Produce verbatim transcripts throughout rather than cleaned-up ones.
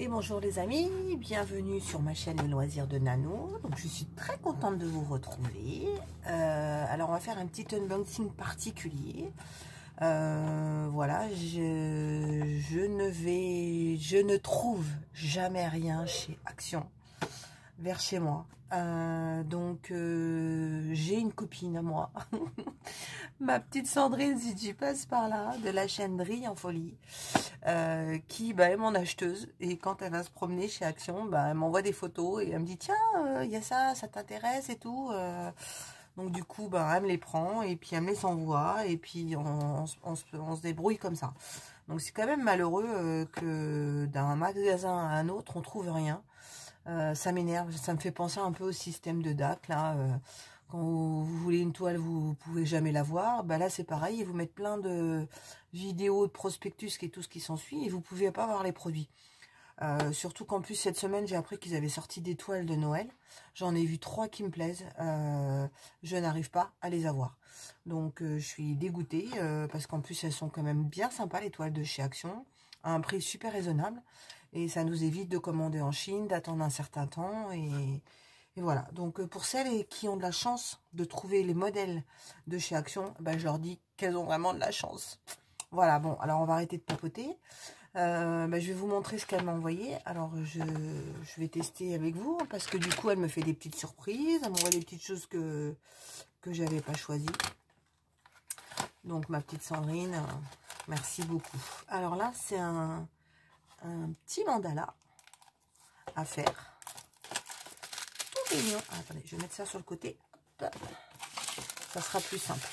Et bonjour les amis, bienvenue sur ma chaîne Les Loisirs de Nano. Donc je suis très contente de vous retrouver. Euh, alors on va faire un petit unboxing particulier. Euh, voilà, je, je ne vais, je ne trouve jamais rien chez Action, vers chez moi. Euh, donc euh, j'ai une copine à moi, ma petite Sandrine, si tu passes par là, de la chaîne Drille en folie. Euh, qui bah, est mon acheteuse, et quand elle va se promener chez Action, bah, elle m'envoie des photos et elle me dit tiens, il euh, y a ça, ça t'intéresse et tout. Euh, donc du coup, bah, elle me les prend et puis elle me les envoie et puis on, on, on, se, on se débrouille comme ça. Donc c'est quand même malheureux euh, que d'un magasin à un autre, on trouve rien. Euh, ça m'énerve, ça me fait penser un peu au système de D A C là. Euh, Quand vous voulez une toile, vous ne pouvez jamais la voir. Bah là, c'est pareil. Ils vous mettent plein de vidéos, de prospectus et tout ce qui s'ensuit. Et vous ne pouvez pas voir les produits. Euh, surtout qu'en plus, cette semaine, j'ai appris qu'ils avaient sorti des toiles de Noël. J'en ai vu trois qui me plaisent. Euh, je n'arrive pas à les avoir. Donc, euh, je suis dégoûtée. Euh, parce qu'en plus, elles sont quand même bien sympas, les toiles de chez Action. À un prix super raisonnable. Et ça nous évite de commander en Chine, d'attendre un certain temps. Et... Et voilà, donc pour celles qui ont de la chance de trouver les modèles de chez Action, ben, je leur dis qu'elles ont vraiment de la chance. Voilà, bon, alors on va arrêter de papoter. Euh, ben, je vais vous montrer ce qu'elle m'a envoyé. Alors je, je vais tester avec vous, parce que du coup elle me fait des petites surprises. Elle m'envoie des petites choses que, que je n'avais pas choisies. Donc ma petite Sandrine, merci beaucoup. Alors là, c'est un, un petit mandala à faire. Mignon. Ah, attendez, je vais mettre ça sur le côté. Hop. Ça sera plus simple.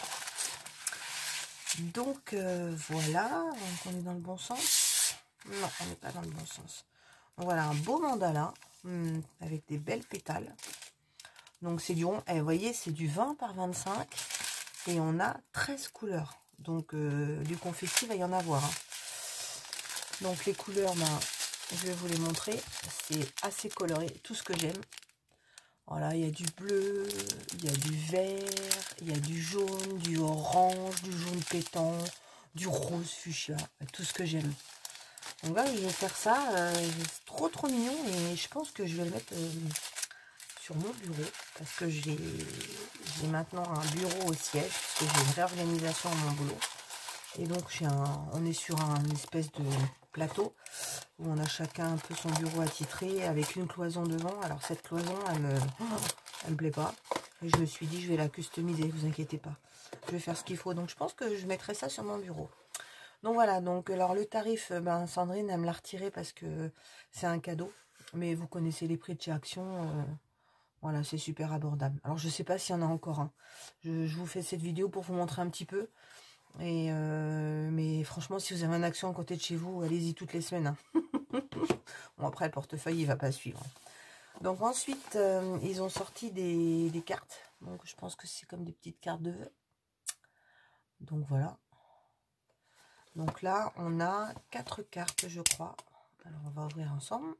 Donc euh, voilà, donc on est dans le bon sens. Non, on n'est pas dans le bon sens. Donc, voilà un beau mandala hum, avec des belles pétales. Donc c'est du rond. Eh, vous voyez, c'est du vingt par vingt-cinq et on a treize couleurs. Donc euh, du confetti, il va y en avoir. Hein. Donc les couleurs, ben, je vais vous les montrer. C'est assez coloré, tout ce que j'aime. Voilà, il y a du bleu, il y a du vert, il y a du jaune, du orange, du jaune pétant, du rose fuchsia, tout ce que j'aime. Donc là, je vais faire ça, euh, c'est trop trop mignon et je pense que je vais le mettre euh, sur mon bureau parce que j'ai maintenant un bureau au siège, parce que j'ai une réorganisation à mon boulot. Et donc, un, on est sur un une espèce de plateau où on a chacun un peu son bureau attitré avec une cloison devant. Alors, cette cloison, elle me, elle me plaît pas. Et je me suis dit, je vais la customiser, vous inquiétez pas. Je vais faire ce qu'il faut. Donc, je pense que je mettrai ça sur mon bureau. Donc, voilà. Donc, alors, le tarif, ben, Sandrine, elle me l'a retiré parce que c'est un cadeau. Mais vous connaissez les prix de chez Action. Euh, voilà, c'est super abordable. Alors, je sais pas s'il y en a encore un. Je, je vous fais cette vidéo pour vous montrer un petit peu. Et euh, mais franchement, si vous avez un Action à côté de chez vous, allez-y toutes les semaines. Hein. Bon, après, le portefeuille, il va pas suivre. Donc ensuite, euh, ils ont sorti des, des cartes. Donc je pense que c'est comme des petites cartes de vœux. Donc voilà. Donc là, on a quatre cartes, je crois. Alors on va ouvrir ensemble.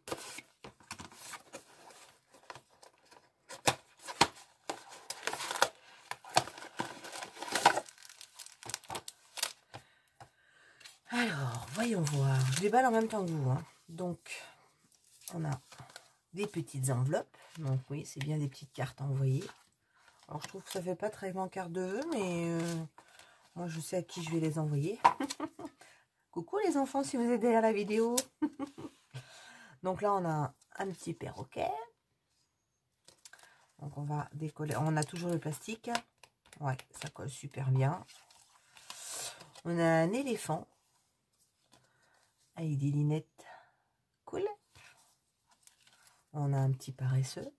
Alors, voyons voir. Je déballe en même temps que vous. Hein. Donc, on a des petites enveloppes. Donc oui, c'est bien des petites cartes à envoyer. Alors, je trouve que ça fait pas très grand carte de vœux, mais euh, moi, je sais à qui je vais les envoyer. Coucou les enfants, si vous êtes derrière la vidéo. Donc là, on a un petit perroquet. Donc, on va décoller. On a toujours le plastique. Ouais, ça colle super bien. On a un éléphant avec des lunettes. Cool. On a un petit paresseux.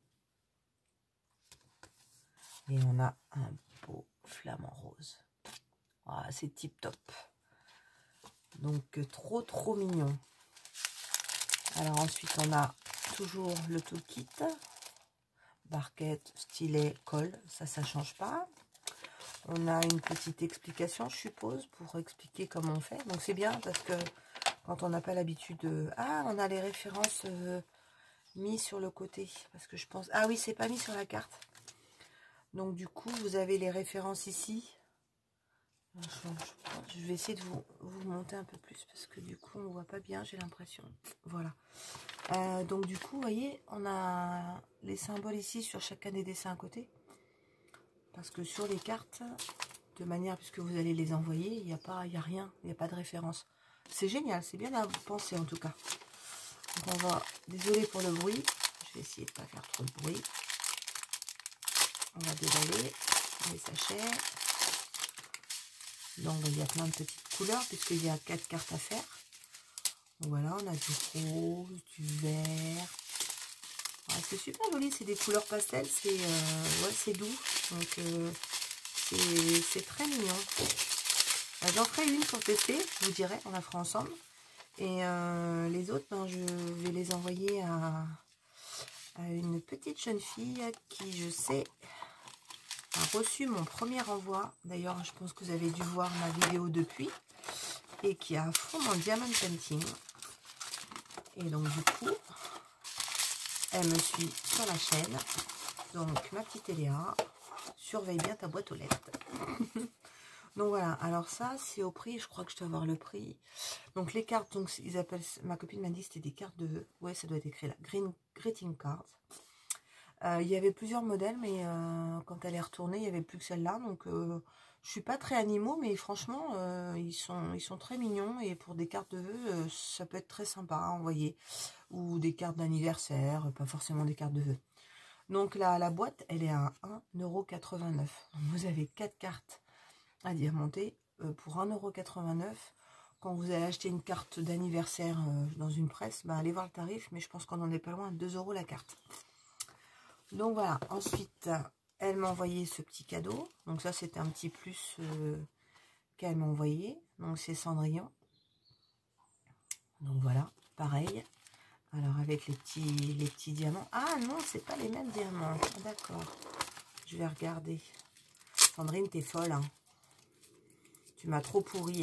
Et on a un beau flamant rose. Ah, c'est tip top. Donc, trop, trop mignon. Alors, ensuite, on a toujours le toolkit. Barquette, stylet, colle. Ça, ça ne change pas. On a une petite explication, je suppose, pour expliquer comment on fait. Donc, c'est bien parce que quand on n'a pas l'habitude de... Ah, on a les références euh, mises sur le côté. Parce que je pense... Ah oui, c'est pas mis sur la carte. Donc, du coup, vous avez les références ici. Je, je vais essayer de vous, vous monter un peu plus parce que du coup on ne voit pas bien, j'ai l'impression. Voilà. Euh, donc du coup, vous voyez, on a les symboles ici sur chacun des dessins à côté. Parce que sur les cartes, de manière, puisque vous allez les envoyer, il n'y a pas, il n'y a rien, il n'y a pas de référence. C'est génial, c'est bien à penser en tout cas. Donc on va, désolé pour le bruit, je vais essayer de ne pas faire trop de bruit. On va déballer les sachets. Donc il y a plein de petites couleurs puisqu'il y a quatre cartes à faire. Donc, voilà, on a du rose, du vert. Ouais, c'est super joli, c'est des couleurs pastel, c'est euh, ouais, c'est doux. Donc euh, c'est très mignon. J'en ferai une pour tester, je vous dirai, on la fera ensemble. Et euh, les autres, ben, je vais les envoyer à, à une petite jeune fille qui, je sais, a reçu mon premier envoi. D'ailleurs, je pense que vous avez dû voir ma vidéo depuis. Et qui a à fond mon diamond painting. Et donc, du coup, elle me suit sur la chaîne. Donc, ma petite Eléa, surveille bien ta boîte aux lettres. Donc voilà, alors ça c'est au prix, je crois que je dois avoir le prix. Donc les cartes, donc ils appellent, ma copine m'a dit c'était des cartes de, ouais ça doit être écrit là, Green Greeting Cards. Euh, il y avait plusieurs modèles, mais euh, quand elle est retournée, il n'y avait plus que celle-là. Donc euh, je suis pas très animaux, mais franchement euh, ils sont ils sont très mignons et pour des cartes de vœux, euh, ça peut être très sympa à envoyer. Ou des cartes d'anniversaire, pas forcément des cartes de vœux. Donc là, la boîte, elle est à un euro quatre-vingt-neuf. Vous avez quatre cartes à diamanter euh, pour un euro quatre-vingt-neuf. Quand vous allez acheter une carte d'anniversaire euh, dans une presse, bah, allez voir le tarif, mais je pense qu'on n'en est pas loin, deux euros la carte. Donc voilà, ensuite, elle m'a envoyé ce petit cadeau. Donc ça, c'était un petit plus euh, qu'elle m'a envoyé. Donc c'est Cendrillon. Donc voilà, pareil. Alors avec les petits, les petits diamants. Ah non, c'est pas les mêmes diamants. Ah, d'accord. Je vais regarder. Sandrine, t'es folle, hein. Tu m'as trop pourri.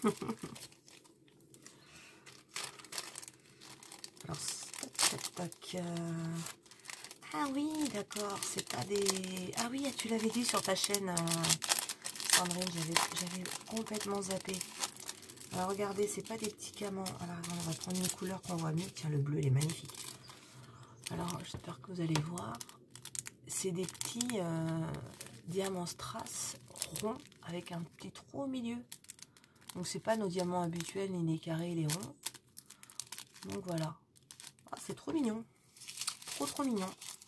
Alors, tac, tac, tac. Euh... Ah oui, d'accord. C'est pas des... Ah oui, tu l'avais dit sur ta chaîne, euh... Sandrine. J'avais complètement zappé. Alors, regardez, c'est pas des petits camans. Alors, on va prendre une couleur qu'on voit mieux. Tiens, le bleu, il est magnifique. Alors, j'espère que vous allez voir. C'est des petits euh, diamants strass ronds avec un petit trou au milieu. Donc, c'est pas nos diamants habituels, ni les carrés, les ronds. Donc, voilà. Ah, c'est trop mignon. Trop, trop mignon.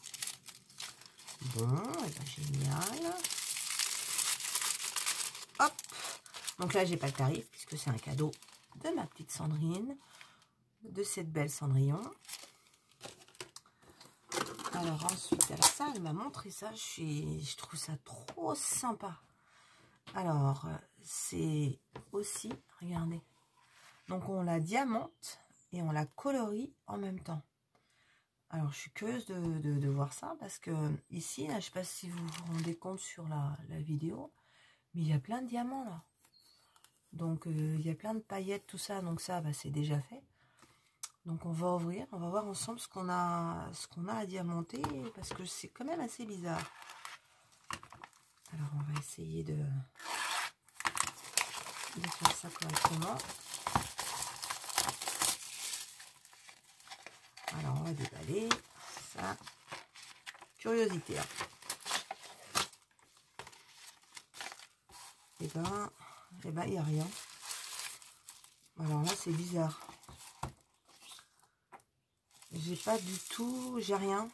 Bon, et ben génial. Hop. Donc là, j'ai pas le tarif puisque c'est un cadeau de ma petite Sandrine. De cette belle Cendrillon. Alors ensuite, alors ça, elle m'a montré ça. Je, suis, je trouve ça trop sympa. Alors, c'est aussi, regardez. Donc, on la diamante et on la colorie en même temps. Alors, je suis curieuse de, de, de voir ça parce que ici, là, je ne sais pas si vous vous rendez compte sur la, la vidéo, mais il y a plein de diamants là. Donc, euh, il y a plein de paillettes, tout ça. Donc, ça, bah, c'est déjà fait. Donc, on va ouvrir, on va voir ensemble ce qu'on a, ce qu'on a à diamanter parce que c'est quand même assez bizarre. Alors, on va essayer de, de faire ça correctement. Alors, on va déballer ça. Curiosité. Hein. Et ben, et ben, il n'y a rien. Alors là, c'est bizarre. J'ai pas du tout, j'ai rien.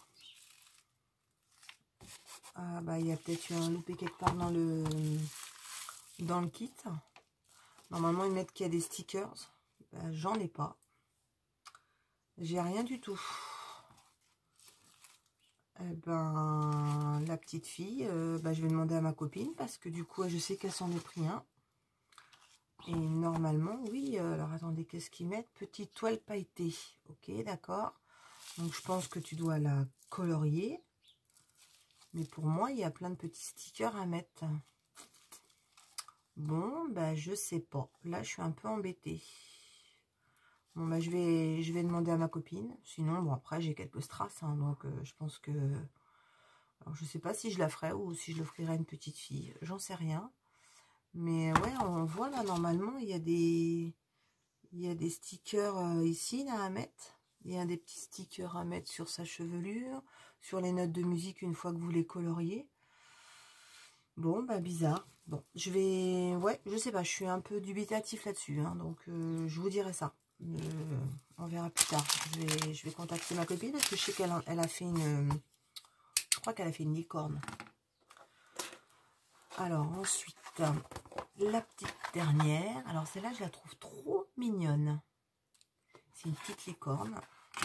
Ah bah, il y a peut-être eu un loupé quelque part dans le dans le kit. Normalement, ils mettent qu'il y a des stickers. Bah, j'en ai pas. J'ai rien du tout. Eh ben, la petite fille, euh, bah, je vais demander à ma copine parce que du coup, je sais qu'elle s'en est pris un. Et normalement, oui. Euh, alors, attendez, qu'est-ce qu'ils mettent? Petite toile pailletée. Ok, d'accord. Donc, je pense que tu dois la colorier. Mais pour moi, il y a plein de petits stickers à mettre. Bon, bah, je sais pas. Là, je suis un peu embêtée. Bon, bah, je vais, je vais demander à ma copine. Sinon, bon, après, j'ai quelques strass. Hein, donc, euh, je pense que... Alors, je sais pas si je la ferai ou si je l'offrirai à une petite fille. J'en sais rien. Mais ouais, on voit là, normalement, il y a des, il y a des stickers euh, ici, là, à mettre. Il y a des petits stickers à mettre sur sa chevelure, sur les notes de musique une fois que vous les coloriez. Bon, bah bizarre. Bon, je vais... Ouais, je sais pas, je suis un peu dubitatif là-dessus, hein, donc euh, je vous dirai ça. Euh, on verra plus tard. Je vais, je vais contacter ma copine parce que je sais qu'elle a, elle a fait une... Je crois qu'elle a fait une licorne. Alors, ensuite, la petite dernière. Alors, celle-là, je la trouve trop mignonne. C'est une petite licorne.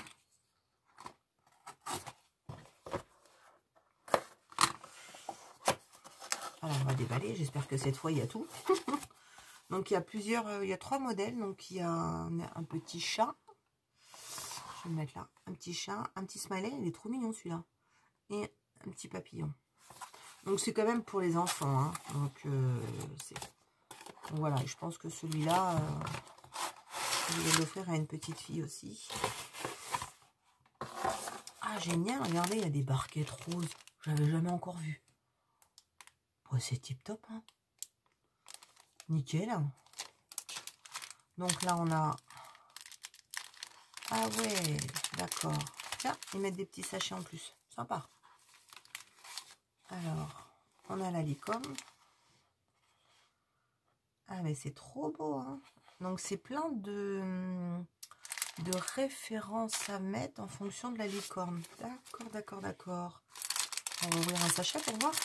Alors, on va déballer. J'espère que cette fois, il y a tout. Donc, il y a plusieurs... Euh, il y a trois modèles. Donc, il y a un, un petit chat. Je vais le mettre là. Un petit chat. Un petit smiley. Il est trop mignon, celui-là. Et un petit papillon. Donc, c'est quand même pour les enfants. Hein. Donc, euh, c'est... Voilà. Je pense que celui-là... Euh, je vais l'offrir à une petite fille aussi. Ah, génial. Regardez, il y a des barquettes roses. J'avais jamais encore vu. Oh, c'est tip top. Hein. Nickel. Donc là, on a... Ah ouais, d'accord. Tiens, ils mettent des petits sachets en plus. Sympa. Alors, on a la licorne. Ah, mais c'est trop beau. Hein. Donc, c'est plein de... de références à mettre en fonction de la licorne. D'accord, d'accord, d'accord. On va ouvrir un sachet pour voir.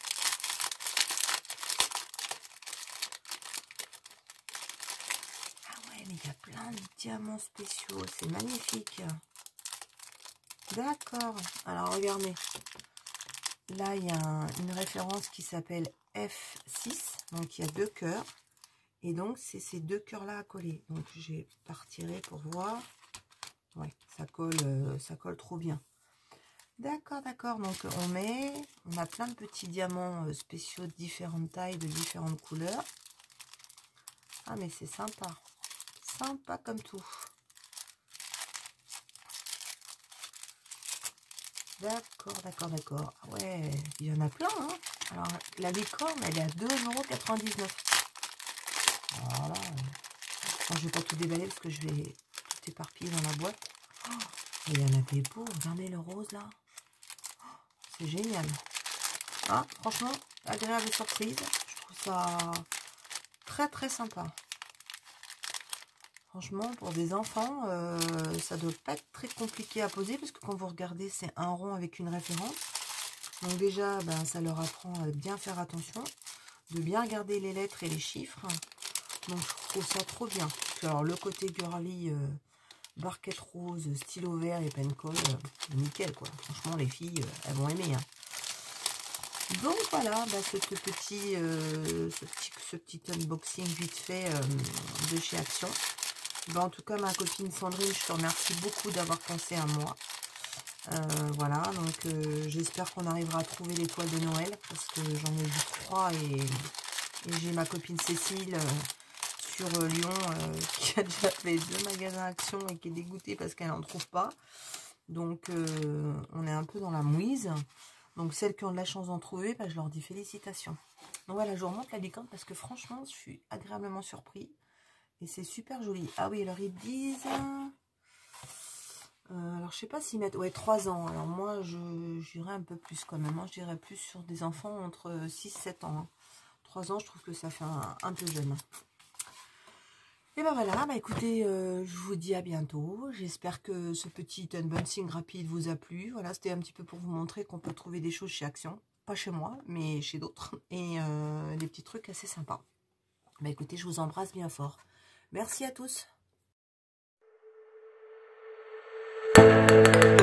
Ah ouais, mais il y a plein de diamants spéciaux. C'est magnifique. D'accord. Alors, regardez. Là, il y a un, une référence qui s'appelle F six. Donc, il y a deux cœurs. Et donc, c'est ces deux cœurs-là à coller. Donc, j'ai partiré pour voir. Ouais, ça colle, euh, ça colle trop bien. D'accord, d'accord. Donc, on met... On a plein de petits diamants spéciaux de différentes tailles, de différentes couleurs. Ah, mais c'est sympa. Sympa comme tout. D'accord, d'accord, d'accord. Ah ouais, il y en a plein, hein. Alors, la licorne, elle est à deux euros quatre-vingt-dix-neuf. Voilà. Bon, je vais pas tout déballer parce que je vais tout éparpiller dans la boîte. Oh, il y en a des beaux. Regardez le rose, là. Oh, c'est génial. Ah, franchement, agréable surprise. Je trouve ça très, très sympa. Franchement, pour des enfants, euh, ça doit pas être très compliqué à poser parce que quand vous regardez, c'est un rond avec une référence. Donc déjà, ben, ça leur apprend à bien faire attention, de bien regarder les lettres et les chiffres. Donc je trouve ça trop bien. Alors le côté girly, euh, barquette rose, stylo vert et pen colle, euh, nickel quoi. Franchement, les filles, euh, elles vont aimer. Hein. Donc voilà, ben, ce, ce, petit, euh, ce, petit, ce petit unboxing vite fait euh, de chez Action. Ben, en tout cas, ma copine Sandrine, je te remercie beaucoup d'avoir pensé à moi. Euh, voilà, donc euh, j'espère qu'on arrivera à trouver les toiles de Noël, parce que j'en ai vu trois, et, et j'ai ma copine Cécile euh, sur euh, Lyon, euh, qui a déjà fait deux magasins Action et qui est dégoûtée parce qu'elle n'en trouve pas. Donc, euh, on est un peu dans la mouise. Donc, celles qui ont de la chance d'en trouver, ben, je leur dis félicitations. Donc voilà, je vous remonte la licorne parce que franchement, je suis agréablement surpris. Et c'est super joli. Ah oui, alors ils disent... Euh, alors, je sais pas s'ils mettent... Ouais, trois ans. Alors moi, je j'irais un peu plus quand même. Hein. Je dirais plus sur des enfants entre six et sept ans. Hein. trois ans, je trouve que ça fait un, un peu jeune. Et ben voilà, bah écoutez, euh, je vous dis à bientôt. J'espère que ce petit unboxing rapide vous a plu. Voilà, c'était un petit peu pour vous montrer qu'on peut trouver des choses chez Action. Pas chez moi, mais chez d'autres. Et euh, des petits trucs assez sympas. Bah écoutez, je vous embrasse bien fort. Merci à tous.